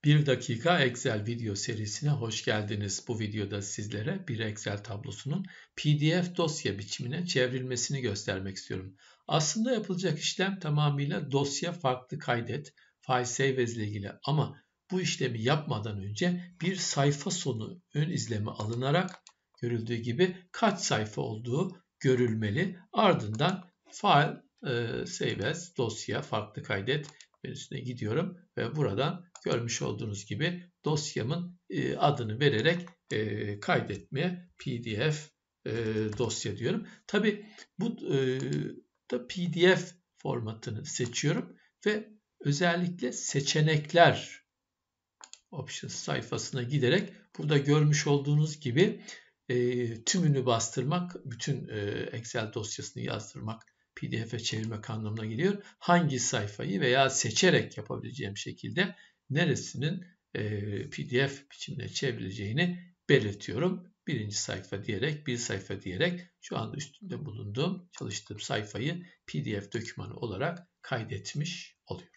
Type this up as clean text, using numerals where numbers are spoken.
1 dakika Excel video serisine hoş geldiniz. Bu videoda sizlere bir Excel tablosunun PDF dosya biçimine çevrilmesini göstermek istiyorum. Aslında yapılacak işlem tamamıyla dosya farklı kaydet, file save as ile ilgili ama bu işlemi yapmadan önce bir sayfa sonu ön izleme alınarak görüldüğü gibi kaç sayfa olduğu görülmeli. Ardından file save as, dosya farklı kaydet menüsüne gidiyorum ve buradan görmüş olduğunuz gibi dosyamın adını vererek kaydetmeye PDF dosya diyorum. Tabi bu da PDF formatını seçiyorum ve özellikle seçenekler Options sayfasına giderek burada görmüş olduğunuz gibi tümünü bastırmak, bütün Excel dosyasını yazdırmak, PDF'e çevirmek anlamına geliyor. Hangi sayfayı veya seçerek yapabileceğim şekilde neresinin PDF biçimine çevrileceğini belirtiyorum. Birinci sayfa diyerek, bir sayfa diyerek şu anda üstünde bulunduğum, çalıştığım sayfayı PDF dokümanı olarak kaydetmiş oluyor.